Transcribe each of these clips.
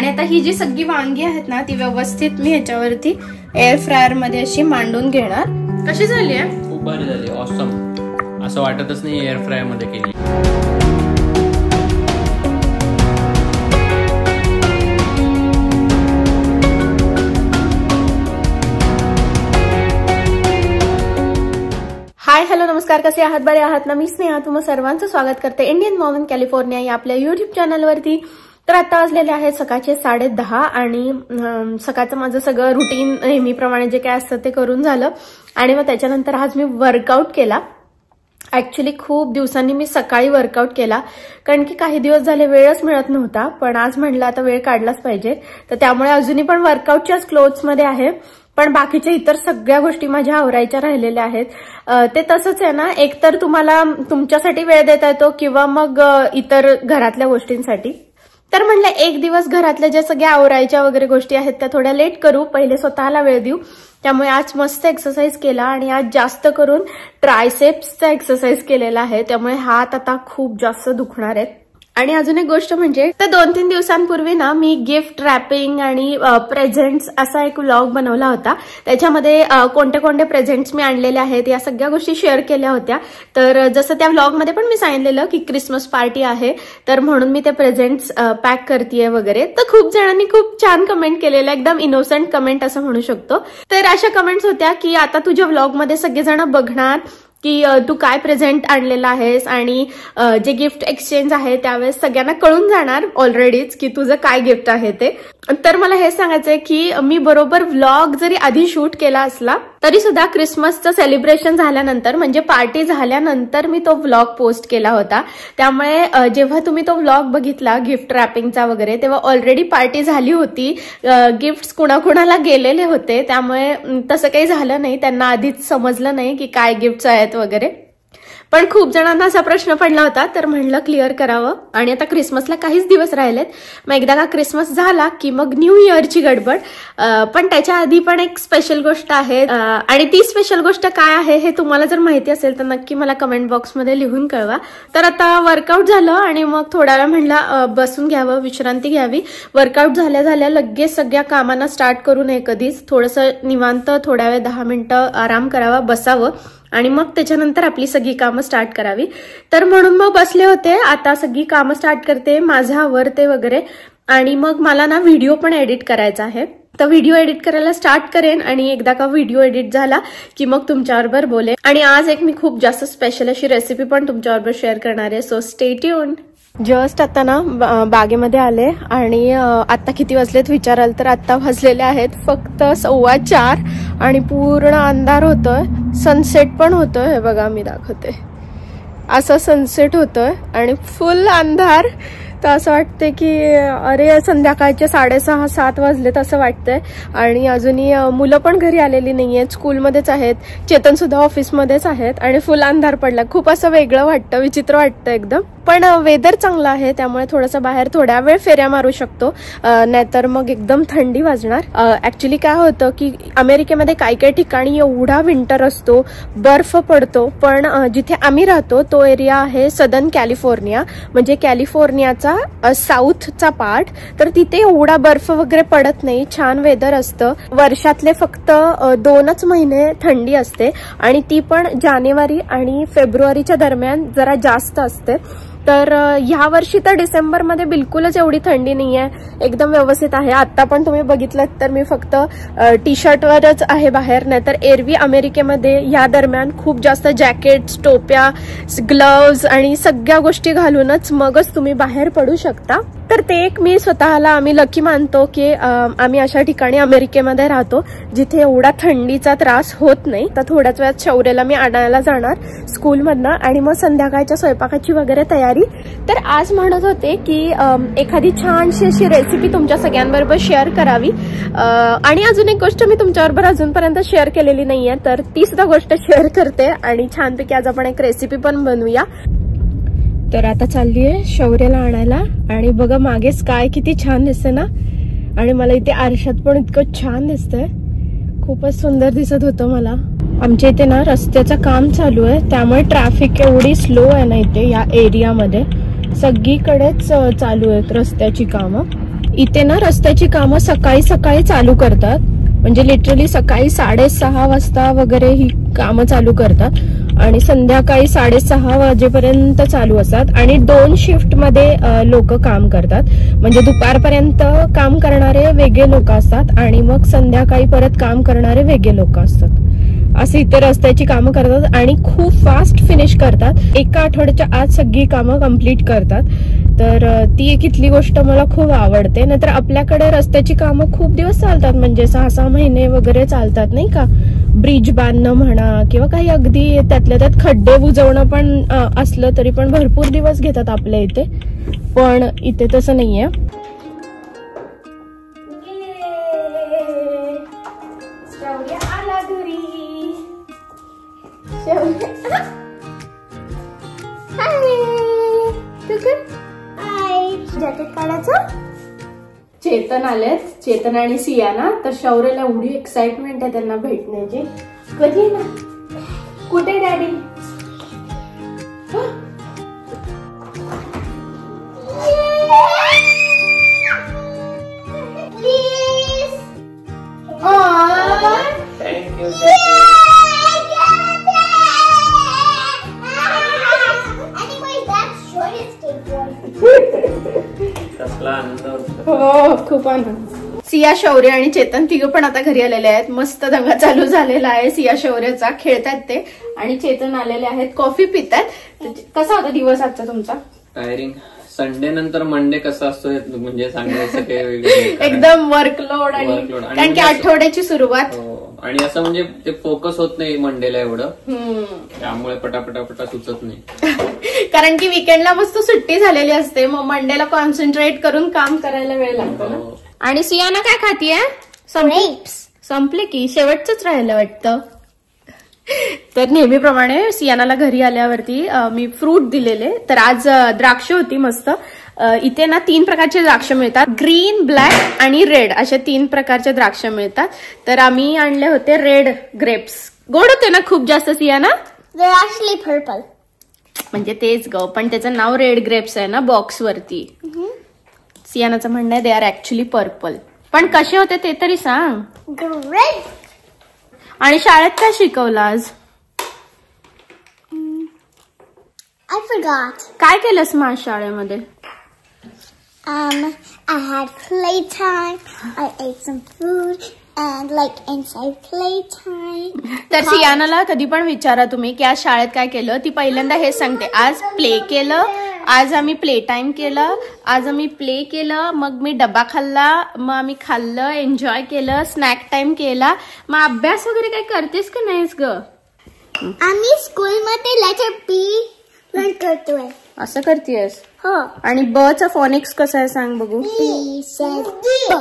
आणि आता ही जी सगळी वांगी आहेत ना ती व्यवस्थित मी ह्याच्यावरती एअर फ्रायर मध्ये अशी मांडून घेणार। कशी झाली आहे? खूप भारी झाली, ऑसम। असं वाटतच नाही एअर फ्रायर मध्ये केली। हाय हॅलो नमस्कार, कसे आहात? बरे आहात ना? मी स्नेहा तुम्हा सर्वांचं स्वागत करते इंडियन मॉम इन कॅलिफोर्निया या आपल्या युट्यूब चॅनलवरती। तर आता वाजलेले आहेत सकाळचे 10:30 आणि सकाळचं माझं सगळं रुटीन नेहमीप्रमाणे जे काय असतं ते करून झालं आणि मग त्याच्यानंतर आज मी वर्कआउट केला। ऍक्च्युली खूप दिवसांनी मी सकाळी वर्कआउट केला कारण की काही दिवस झाले वेळच मिळत नव्हता, पण आज म्हटलं आता वेळ काढलाच पाहिजे, तर त्यामुळे अजूनही पण वर्कआउटच्याच क्लोथ्समध्ये आहे, पण बाकीच्या इतर सगळ्या गोष्टी माझ्या आवरायच्या राहिलेल्या आहेत। ते तसंच आहे ना, एकतर तुम्हाला तुमच्यासाठी वेळ देता येतो किंवा मग इतर घरातल्या गोष्टींसाठी। तर म्हणलं एक दिवस घरातल्या ज्या सगळ्या आवरायच्या वगैरे गोष्टी आहेत त्या थोड्या लेट करू, पहिले स्वतःला वेळ देऊ। त्यामुळे आज मस्त एक्सरसाइज केला आणि आज जास्त करून ट्रायसेप्सचा एक्सरसाइज केलेला आहे, त्यामुळे हात आता खूप जास्त दुखणार आहेत। आणि अजून एक गोष्ट म्हणजे तर 2-3 दिवसांपूर्वी ना मी गिफ्ट रॅपिंग आणि प्रेझेंट्स असा एक व्लॉग बनवला होता। त्याच्यामध्ये कोणते कोणते प्रेझेंट्स मी आणलेले आहेत या सगळ्या गोष्टी शेअर केल्या होत्या। तर जसं त्या व्लॉगमध्ये पण मी सांगितलेलं की क्रिसमस पार्टी आहे, तर म्हणून मी ते प्रेझेंट्स पॅक करतेय वगैरे। तर खूप जणांनी खूप छान कमेंट केलेलं, एकदम इनोसंट कमेंट असं म्हणू शकतो। तर अशा कमेंट्स होत्या की आता तुझ्या व्लॉगमध्ये सगळेजण बघणार की तू काय प्रेझेंट आणलेला आहेस आणि जे गिफ्ट एक्सचेंज आहे त्यावेळेस सगळ्यांना कळून जाणार ऑलरेडीच की तुझं काय गिफ्ट आहे ते। तर मला हे सांगायचंय की मी बरोबर व्लॉग जरी आधी शूट केला असला तरी सुद्धा क्रिसमसचं सेलिब्रेशन झाल्यानंतर म्हणजे पार्टी झाल्यानंतर मी तो व्लॉग पोस्ट केला होता। त्यामुळे जेव्हा तुम्ही तो व्लॉग बघितला गिफ्ट रॅपिंगचा वगैरे तेव्हा ऑलरेडी पार्टी झाली होती, गिफ्ट्स कुणाकुणाला गेलेले होते, त्यामुळे तसं काही झालं नाही, त्यांना आधीच समजलं नाही की काय गिफ्ट्स आहेत वगैरे। पण खूप जणांना असा प्रश्न पडला होता, तर म्हणलं क्लिअर करावं। आणि आता क्रिसमसला काहीच दिवस राहिलेत, मग एकदा का क्रिसमस झाला की मग न्यू इयरची गडबड। पण त्याच्या आधी पण एक स्पेशल गोष्ट आहे आणि ती स्पेशल गोष्ट काय आहे हे तुम्हाला जर माहिती असेल तर नक्की मला कमेंट बॉक्समध्ये लिहून कळवा। तर आता वर्कआउट झालं आणि मग थोड्या वेळ म्हणलं बसून घ्यावं, विश्रांती घ्यावी। वर्कआउट झाल्या झाल्या लगेच सगळ्या कामांना स्टार्ट करू नये कधीच, थोडंसं निवांत थोड्या वेळ 10 मिनिटं आराम करावा, बसावं आणि मग त्याच्यानंतर आपली सगळी कामं स्टार्ट करावी। तर म्हणून मग बसले होते, आता सगळी कामं स्टार्ट करते, माझं आवरते वगैरे आणि मग मला ना व्हिडिओ पण एडिट करायचा आहे। तर व्हिडिओ एडिट करायला स्टार्ट करेन आणि एकदा का व्हिडिओ एडिट झाला की मग तुमच्याबरोबर बोलेन। आणि आज एक मी खूप जास्त स्पेशल अशी रेसिपी पण तुमच्याबरोबर शेअर करणार आहे, सो स्टे ट्यून्ड। जस्ट आता ना बागेमध्ये आले आणि आता किती वाजलेत विचाराल तर आता वाजलेले आहेत फक्त 4:15 आणि पूर्ण अंधार होतोय, सनसेट पण होतोय। हे बघा मी दाखवते, असं सनसेट होतोय आणि फुल अंधार। तर असं वाटतंय की अरे संध्याकाळचे 6:30-7 वाजलेत असं वाटतंय आणि अजूनही मुलं पण घरी आलेली नाहीयेत, स्कूलमध्येच आहेत, चेतन सुद्धा ऑफिसमध्येच आहेत आणि फुल अंधार पडला। खूप असं वेगळं वाटतं, विचित्र वाटतं एकदम, पण वेदर चांगलं आहे त्यामुळे थोडंसं बाहेर थोड्या वेळ फेऱ्या मारू शकतो, नाहीतर मग एकदम थंडी वाजणार। ऍक्च्युली काय होतं की अमेरिकेमध्ये काही काही ठिकाणी एवढा विंटर असतो, बर्फ पडतो, पण जिथे आम्ही राहतो तो एरिया आहे सदर्न कॅलिफोर्निया, म्हणजे कॅलिफोर्नियाचा साऊथचा पार्ट, तर तिथे एवढा बर्फ वगैरे पडत नाही, छान वेदर असतं। वर्षातले फक्त 2च महिने थंडी असते आणि ती पण जानेवारी आणि फेब्रुवारीच्या दरम्यान जरा जास्त असते। तर ह्या वर्षी तर डिसेंबरमध्ये बिलकुलच एवढी थंडी नाहीये, एकदम व्यवस्थित आहे। आता पण तुम्ही बघितलं तर मी फक्त टी शर्टवरच आहे बाहेर, नाहीतर एरवी अमेरिकेमध्ये या दरम्यान खूप जास्त जॅकेट्स, टोप्या, ग्लव्ज आणि सगळ्या गोष्टी घालूनच मगच तुम्ही बाहेर पडू शकता। तर ते एक मी स्वतःला आम्ही लकी मानतो की आम्ही अशा ठिकाणी अमेरिकेमध्ये राहतो जिथे एवढा थंडीचा त्रास होत नाही। तर थोड्याच वेळात शौर्यला मी आणायला जाणार स्कूलमधनं आणि मग संध्याकाळच्या स्वयंपाकाची वगैरे तयारी। तर आज म्हणत होते की एखादी छानशी अशी रेसिपी तुमच्या सगळ्यांबरोबर शेअर करावी आणि अजून एक गोष्ट मी तुमच्याबरोबर अजूनपर्यंत शेअर केलेली नाहीये, तर ती सुद्धा गोष्ट शेअर करते आणि छानपैकी आज आपण एक रेसिपी पण बनवूया। तर आता चालली आहे शौर्यला आणायला आणि बघा मागे स्काय किती छान दिसते ना, आणि मला इथे आरशात पण इतकं छान दिसतंय, खूपच सुंदर दिसत होतं मला। आमच्या इथे ना रस्त्याचं काम चालू आहे त्यामुळे ट्रॅफिक एवढी स्लो आहे ना इथे या एरियामध्ये, सगळीकडेच चालू आहेत रस्त्याची कामं। इथे ना रस्त्याची कामं सकाळी सकाळी चालू करतात, म्हणजे लिटरली सकाळी 6:30 वाजता वगैरे ही कामं चालू करतात आणि संध्याकाळी 6:30 वाजेपर्यंत चालू असतात आणि 2 शिफ्ट मध्ये लोक काम करतात. म्हणजे दुपारपर्यंत काम करणारे वेगळे लोक असतात आणि मग संध्याकाळी परत काम करणारे वेगळे लोक असतात. असे इथे रस्त्याची कामं करतात आणि खूप फास्ट फिनिश करतात. एका आठवड्याच्या आत सगळी कामं कम्प्लीट करतात. तर ती एक इथली गोष्ट मला खूप आवडते. नाहीतर आपल्याकडे रस्त्याची कामं खूप दिवस चालतात, म्हणजे 6-6 महिने वगैरे चालतात नाही का. ब्रिज बांधणं म्हणा किंवा काही अगदी त्यातल्या त्यात खड्डे बुजवणं पण असलं तरी पण भरपूर दिवस घेतात आपल्या इथे. पण इथे तसं नाहीये. जॅकेट काढायचं. चेतन आलेत, चेतन आणि सियाना. तर शौर्यला एवढी एक्साइटमेंट आहे त्यांना भेटण्याची. कधी ना कुठे डॅडी? हो, खूप आनंद. सिया, शौर्य आणि चेतन तिघं पण आता घरी आलेले आहेत. मस्त दंगा चालू झालेला आहे सिया शौर्याचा. खेळतात ते आणि चेतन आलेले आहेत, कॉफी पितात. कसा होता दिवस आजचा तुमचा? टायरिंग. संडे नंतर मंडे कसा असतो म्हणजे सांगायचं एकदम वर्कलोड आणि कारण की आठवड्याची सुरुवात आणि असं म्हणजे ते फोकस होत नाही मंडेला एवढं, त्यामुळे पटापटा सुचत नाही. कारण की विकेंडला मस्त सुट्टी झालेली असते, मग मंडेला कॉन्सन्ट्रेट करून काम करायला वेळ लागतो ना. आणि सियाना काय खातीये? संपले की शेवटच राहिलं वाटतं. तर नेहमीप्रमाणे सियानाला घरी आल्यावरती मी फ्रूट दिलेले. तर आज द्राक्ष होती मस्त. इथे ना 3 प्रकारचे द्राक्ष मिळतात, ग्रीन, ब्लॅक आणि रेड अशा 3 प्रकारचे द्राक्ष मिळतात. तर आम्ही आणले होते रेड ग्रेप्स. गोड होते ना खूप जास्त सियाना? ऍक्च्युअली पर्पल, म्हणजे तेच ग, पण त्याचं नाव रेड ग्रेप्स आहे ना बॉक्स वरती. सियानाचं म्हणणं आहे दे आर ऍक्च्युअली पर्पल. पण कसे होते ते तरी सांग. ग्रेट. आणि शाळेत काय शिकवलं आज? I forgot. काय केलंस मग आज शाळेमध्ये? I had playtime. I ate some food and like inside playtime. तर सियानाला कधी पण विचारा तुम्ही की आज शाळेत काय केलं, ती पहिल्यांदा हेच सांगते, आज प्ले केलं, आज आम्ही प्ले टाइम केलं, आज आम्ही प्ले केलं, मग मी डबा खाल्ला, मग आम्ही खाल्लं, एन्जॉय केलं, स्नॅक टाइम केला. मग अभ्यास वगैरे काय करतेस का नाहीस ग? आम्ही स्कूलमध्ये लेटर बी लर्न करतोय. असं करतेस? हो. आणि ब चा फोनिक्स कसा आहे सांग बघू. बी सेज ब.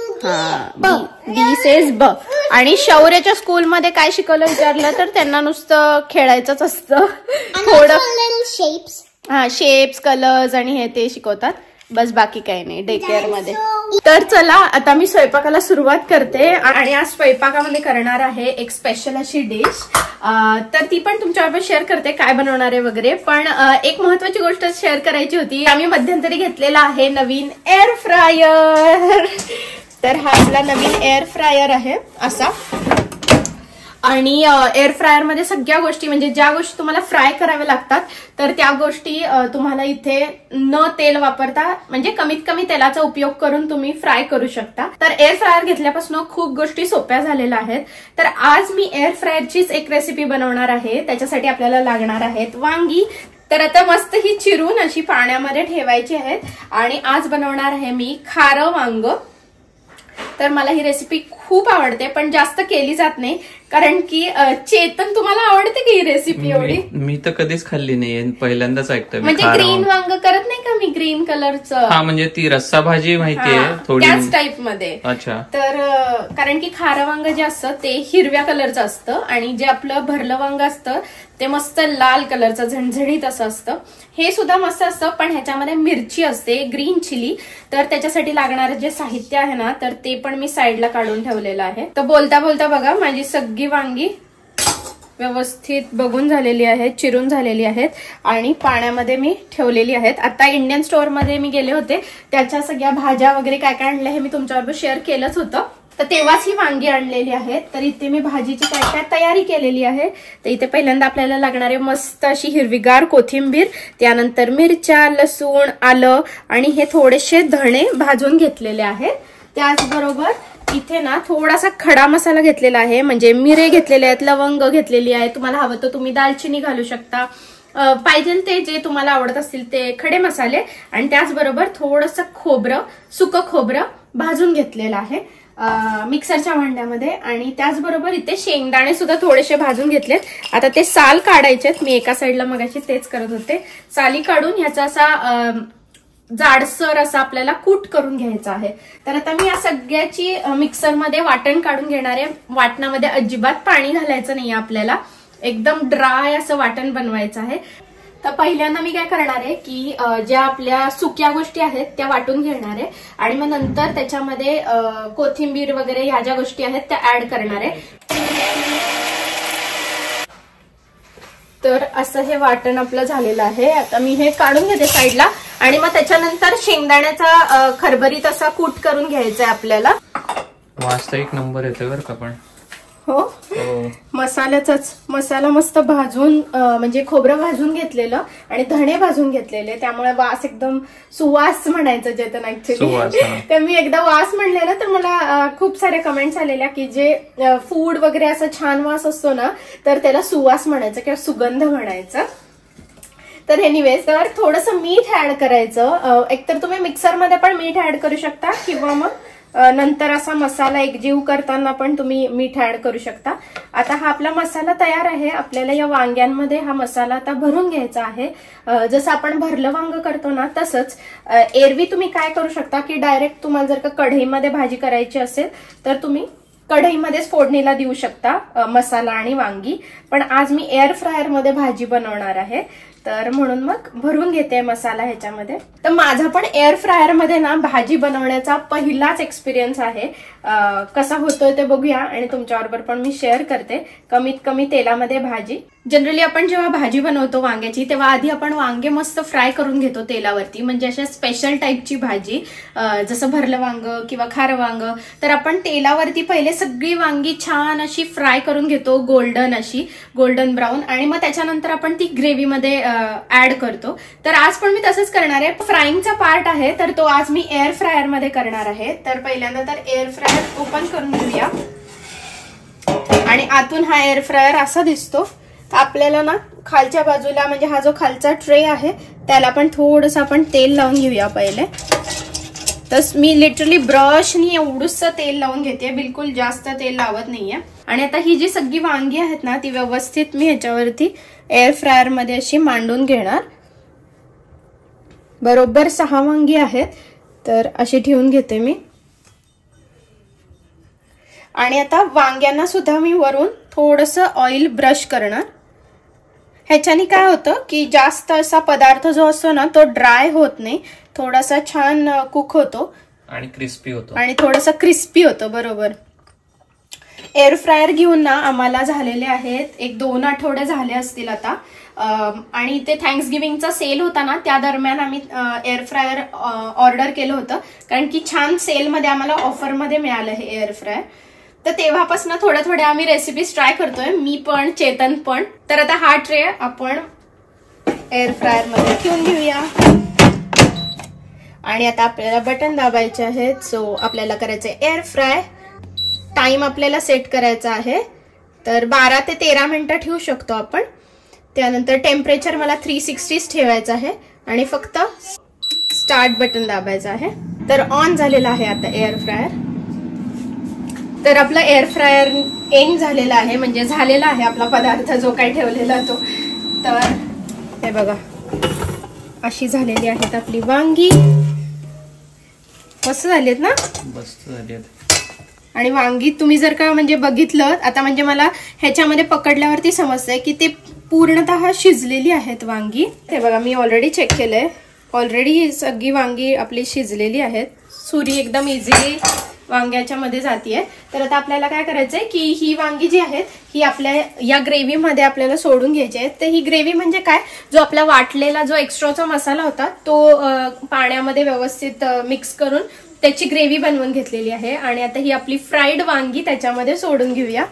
बी सेज ब. आणि शौर्याच्या स्कूलमध्ये काय शिकवलं विचारलं तर त्यांना नुसतं खेळायचंच असतं. थोडं शेप्स. शेप्स, कलर्स आणि हे ते शिकवतात, बस बाकी काही नाही डे केअर मध्ये. तर चला आता मी स्वयंपाकाला सुरुवात करते आणि आज स्वयंपाकामध्ये करणार आहे एक स्पेशल अशी डिश. तर ती पण तुमच्याबरोबर शेअर करते काय बनवणार आहे वगैरे. पण एक महत्वाची गोष्ट शेअर करायची होती. आम्ही मध्यंतरी घेतलेला आहे नवीन एअर फ्रायर. तर हा आपला नवीन एअर फ्रायर आहे असा. आणि एअर फ्रायर मध्ये सगळ्या गोष्टी म्हणजे ज्या गोष्टी तुम्हाला फ्राय कराव्या लागतात तर त्या गोष्टी तुम्हाला इथे न तेल वापरता म्हणजे कमीत कमी तेलाचा उपयोग करून तुम्ही फ्राय करू शकता. तर एअर फ्रायर घेतल्यापासून खूप गोष्टी सोप्या झालेल्या आहेत. तर आज मी एअर फ्रायरचीच एक रेसिपी बनवणार आहे. त्याच्यासाठी आपल्याला लागणार आहेत वांगी. तर आता मस्त ही चिरून अशी पाण्यामध्ये ठेवायची आहेत. आणि आज बनवणार आहे मी खारं वांग. तर मला ही रेसिपी खूप आवडते पण जास्त केली जात नाही कारण की चेतन तुम्हाला आवडते की ही रेसिपी एवढी? मी तर कधीच खाल्ली नाहीये, पहिल्यांदाच ऐकतोय. म्हणजे ग्रीन वांग करत नाही का मी ग्रीन कलरचं? हा म्हणजे ती रस्सा भाजी माहितीये थोडी त्याच टाइप मध्ये. अच्छा. तर कारण की खारं वांग जे असतं ते हिरव्या कलरचं असतं आणि जे आपलं भरलं वांग असतं ते मस्त लाल कलरचं झणझणीत असं असतं. हे सुद्धा मस्त असतं पण ह्याच्यामध्ये मिरची असते, ग्रीन चिली. तर त्याच्यासाठी लागणारं जे साहित्य आहे ना तर ते पण मी साईडला काढून ठेवलेलं आहे. तर बोलता बोलता बघा माझी सगळी वांगी व्यवस्थित बघून झालेली आहेत, चिरून झालेली आहेत आणि पाण्यामध्ये मी ठेवलेली आहेत. आता इंडियन स्टोअर मध्ये मी गेले होते, त्याच्या सगळ्या भाज्या वगैरे काय काय आणल्या हे मी तुमच्याबरोबर शेअर केलंच होतं. तर तेव्हाच ही वांगी आणलेली आहेत. तर इथे मी भाजीची काय काय तयारी केलेली आहे. तर इथे पहिल्यांदा आपल्याला लागणारे मस्त अशी हिरवीगार कोथिंबीर, त्यानंतर मिरच्या, लसूण, आलं आणि हे थोडेसे धणे भाजून घेतलेले आहेत. त्याचबरोबर इथे ना थोडासा खडा मसाला घेतलेला आहे, म्हणजे मिरे घेतलेले आहेत, लवंग घेतलेली आहे. तुम्हाला हवं तर तुम्ही दालचिनी घालू शकता, पाहिजे ते जे तुम्हाला आवडत असतील ते खडे मसाले. आणि त्याचबरोबर थोडंसं खोबरं, सुकं खोबरं भाजून घेतलेलं आहे मिक्सरच्या भांड्यामध्ये. आणि त्याचबरोबर इथे शेंगदाणे सुद्धा थोडेसे भाजून घेतलेत. आता ते साल काढायचेत. मी एका साईडला मगाशी तेच करत होते. साली काढून ह्याचा असा जाडसर असा आपल्याला कूट करून घ्यायचा आहे. तर आता मी या सगळ्याची मिक्सरमध्ये वाटण काढून घेणार आहे. वाटणामध्ये अजिबात पाणी घालायचं नाहीये आपल्याला, एकदम ड्राय असं वाटण बनवायचं आहे. तर पहिल्यांदा मी काय करणार आहे की ज्या आपल्या सुक्या गोष्टी आहेत त्या वाटून घेणार आहे आणि मग नंतर त्याच्यामध्ये कोथिंबीर वगैरे ह्या ज्या गोष्टी आहेत त्या ऍड करणार आहे. तर असं हे वाटण आपलं झालेलं आहे. आता मी हे काढून घेते साईडला आणि मग त्याच्यानंतर शेंगदाण्याचा खरबरीत असा कूट करून घ्यायचा आहे आपल्याला. वाजता एक नंबर येतोय बरं का. पण हो, मसाला मस्त भाजून म्हणजे खोबरं भाजून घेतलेलं आणि धणे भाजून घेतलेले, त्यामुळे वास एकदम सुवास म्हणायचं चेतन ऍक्च्युली. तर मी एकदा वास म्हणलेलं तर मला खूप साऱ्या कमेंट्स आलेल्या की जे फूड वगैरे असं छान वास असतो ना तर त्याला सुवास म्हणायचं किंवा सुगंध म्हणायचं. तर एनिवेज, तर थोडंसं मीठ ऍड करायचं. एकतर तुम्ही मिक्सरमध्ये पण मीठ ऍड करू शकता किंवा मग नंतर असा मसाला एकजीव करताना पण तुम्ही मीठ ऍड करू शकता. आता हा आपला मसाला तयार आहे. आपल्याला या वांग्यांमध्ये हा मसाला आता भरून घ्यायचा आहे. जसं आपण भरलं वांग करतो ना तसंच. एरवी तुम्ही काय करू शकता की डायरेक्ट तुम्हाला जर का कढईमध्ये भाजी करायची असेल तर तुम्ही कढईमध्येच फोडणीला देऊ शकता मसाला आणि वांगी. पण आज मी एअर फ्रायर मध्ये भाजी बनवणार आहे, तर म्हणून मग भरून घेते मसाला ह्याच्यामध्ये. तर माझा पण एअर फ्रायर मध्ये ना भाजी बनवण्याचा पहिलाच एक्सपिरियन्स आहे. कसा होतोय ते बघूया आणि तुमच्याबरोबर पण मी शेअर करते. कमीत कमी तेलामध्ये भाजी. जनरली आपण जेव्हा भाजी बनवतो वांग्याची तेव्हा आधी आपण वांगे मस्त फ्राय करून घेतो तेलावरती, म्हणजे अशा स्पेशल टाईपची भाजी जसं भरलं वांग किंवा खारं वांग. तर आपण तेलावरती पहिले सगळी वांगी छान अशी फ्राय करून घेतो, गोल्डन ब्राऊन, आणि मग त्याच्यानंतर आपण ती ग्रेव्हीमध्ये ऍड करतो. तर आज पण मी तसंच करणार आहे. फ्राईंगचा पार्ट आहे तर तो आज मी एअर फ्रायर मध्ये करणार आहे. तर पहिल्यांदा तर एअर फ्रायर ओपन करून घेऊया आणि आतून हा एअर फ्रायर असा दिसतो. आपल्याला ना खालच्या बाजूला म्हणजे हा जो खालचा ट्रे आहे त्याला पण थोडंसं आपण तेल लावून घेऊया पहिले. तर मी लिटरली ब्रशनी एवढंसं तेल लावून घेते, बिलकुल जास्त तेल लावत नाहीये. आणि आता ही जी सगळी वांगी आहेत ना ती व्यवस्थित मी ह्याच्यावरती एअर फ्रायर मध्ये अशी मांडून घेणार. बरोबर 6 वांगी आहेत तर अशी ठेवून घेते मी. आणि आता वांग्यांना सुद्धा मी वरून थोडंसं ऑइल ब्रश करणार. ह्याच्याने काय होतं की जास्त असा पदार्थ जो असतो ना तो ड्राय होत नाही, थोडासा छान कुक होतो आणि क्रिस्पी होतो आणि थोडासा क्रिस्पी होतो. बरोबर. एअर फ्रायर घेऊन ना आम्हाला झालेले आहेत 1-2 आठवडे झाले असतील आता. आणि ते थँक्सगिव्हिंगचा सेल होता ना त्या दरम्यान आम्ही एअर फ्रायर ऑर्डर केलं होतं, कारण की छान सेलमध्ये आम्हाला ऑफरमध्ये मिळालं हे एअर फ्रायर. तर तेव्हापासून थोड्या आम्ही रेसिपीज ट्राय करतोय, मी पण चेतन पण. तर आता हा ट्रे आपण एअर फ्रायर मध्ये ठेवून घेऊया आणि आता आपल्याला बटन दाबायचे आहेत. सो आपल्याला करायचंय एअर फ्राय. टाइम आपल्याला सेट करायचा आहे, तर 12 ते 13 मिनिटं ठेवू शकतो आपण. त्यानंतर टेम्परेचर मला 360 ठेवायचं आहे आणि फक्त स्टार्ट बटन दाबायचं आहे. तर ऑन झालेला आहे आता एअर फ्रायर. तर आपला एअर फ्रायर एंड झालेला आहे, म्हणजे झालेला आहे आपला पदार्थ जो काही ठेवलेला तो. तर हे बघा अशी झालेली आहेत आपली वांगी. मस्त झालीत ना, मस्त झालीत. आणि वांगी तुम्ही जर का म्हणजे बघितलं आता, म्हणजे मला ह्याच्यामध्ये पकडल्यावरती समजतंय की ते पूर्णतः शिजलेली आहेत वांगी. हे बघा मी ऑलरेडी चेक केलंय, ऑलरेडी सगळी वांगी आपली शिजलेली आहेत. सुरी एकदम इझिली वांग्याच्या मध्ये जातीये. तर आता आपल्याला काय करायचंय की ही वांगी जी आहेत ही आपल्या या ग्रेव्ही मध्ये आपल्याला सोडून घ्यायची आहे. तर ही ग्रेव्ही म्हणजे काय, जो आपला वाटलेला जो एक्स्ट्राचा मसाला होता तो पाण्यामध्ये व्यवस्थित मिक्स करून त्याची ग्रेव्ही बनवून घेतलेली आहे. आणि आता ही आपली फ्राईड वांगी त्याच्यामध्ये सोडून घेऊया.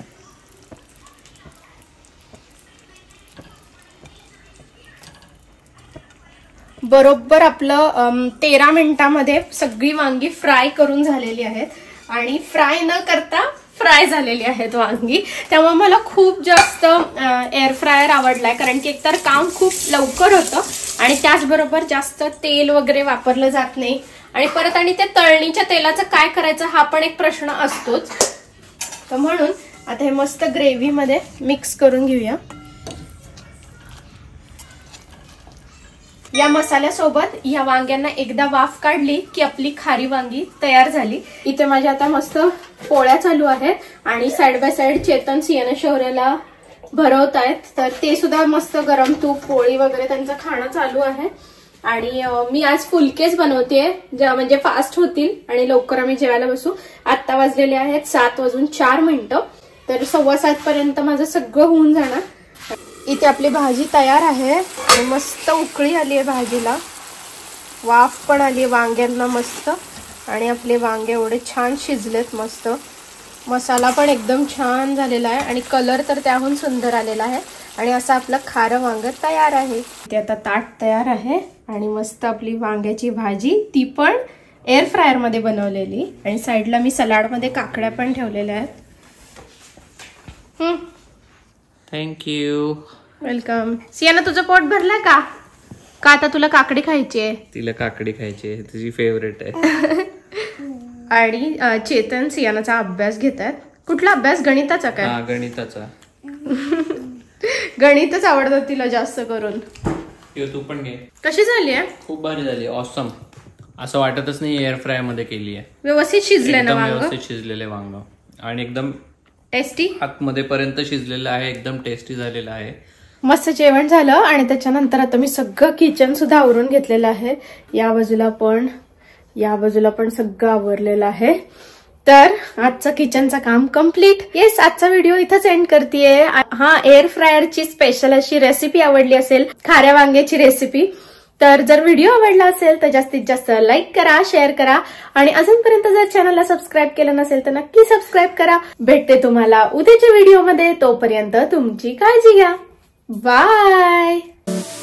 बरोबर आपलं 13 मिनिटांमध्ये सगळी वांगी फ्राय करून झालेली आहेत आणि फ्राय न करता फ्राय झालेली आहेत वांगी. त्यामुळे मला खूप जास्त एअर फ्रायर आवडलाय, कारण की एकतर काम खूप लवकर होतं आणि त्याचबरोबर जास्त तेल वगैरे वापरलं जात नाही. आणि परत आणि त्या तळणीच्या तेलाचं काय करायचं हा पण एक प्रश्न असतोच. तर म्हणून आता हे मस्त ग्रेव्ही मध्ये मिक्स करून घेऊया. या मसाल्यासोबत या वांग्यांना एकदा वाफ काढली की आपली खारी वांगी तयार झाली. इथे माझ्या आता मस्त पोळ्या चालू आहेत आणि side by side Chetan Siyana शौर्याला भरवत आहेत. तर ते सुद्धा मस्त गरम तूप पोळी वगैरे त्यांचं खाणं चालू आहे. आणि मी आज फुलकेच बनवतेय, म्हणजे फास्ट होतील आणि लवकर आम्ही जेवायला बसू. आत्ता वाजलेले आहेत 7:04. तर 7:15 पर्यंत माझं सगळं होऊन जाणार. इथे आपली भाजी तयार आहे आणि मस्त उकळी आली आहे भाजीला, वाफ पण आली वांग्यांना मस्त. आणि आपले वांगे एवढे छान शिजलेत मस्त. मसाला पण एकदम छान झालेला आहे आणि कलर तर त्याहून सुंदर आलेला आहे. आणि असं आपलं खारं वांग तयार आहे. ते आता ताट तयार आहे आणि मस्त आपली वांग्याची भाजी, ती पण एअर फ्रायर मध्ये बनवलेली. आणि साईडला मी सलाड मध्ये काकड्या पण ठेवलेल्या आहेत. थँक्यू. वेलकम. सियाना तुझं पोट भरलंय का? का आता तुला काकडी खायची आहे? तिला काकडी खायची आहे, तुझी फेवरेट आहे. आणि चेतन सियानाचा अभ्यास घेतात. कुठला अभ्यास? गणिताचा काय? गणिताचा. गणितच आवडतं तिला जास्त करून. तू पण घे. कशी झाली आहे? खूप भारी झाली, ऑसम. असं वाटतच नाही एअर फ्राय मध्ये केली आहे. व्यवस्थित शिजले ना वांग? व्यवस्थित शिजलेले वांग आणि एकदम टेस्टी आतमध्ये पर्यंत शिजलेलं आहे, एकदम टेस्टी झालेलं आहे. मस्त जेवण झालं आणि त्याच्यानंतर आता मी सगळं किचन सुद्धा आवरून घेतलेलं आहे. या बाजूला पण सगळं आवरलेलं आहे. तर आजचं किचनचं काम कम्प्लीट. येस, आजचा व्हिडिओ इथंच एंड करतेय. हा, एअर फ्रायरची स्पेशल अशी रेसिपी आवडली असेल, खाऱ्या वांग्याची रेसिपी, तर जर व्हिडिओ आवडला असेल तर जास्तीत जास्त लाईक करा, शेअर करा आणि अजूनपर्यंत जर चॅनलला सबस्क्राईब केलं नसेल तर नक्की सबस्क्राईब करा. भेटते तुम्हाला उद्याच्या व्हिडिओमध्ये. तोपर्यंत तुमची काळजी घ्या. बाय.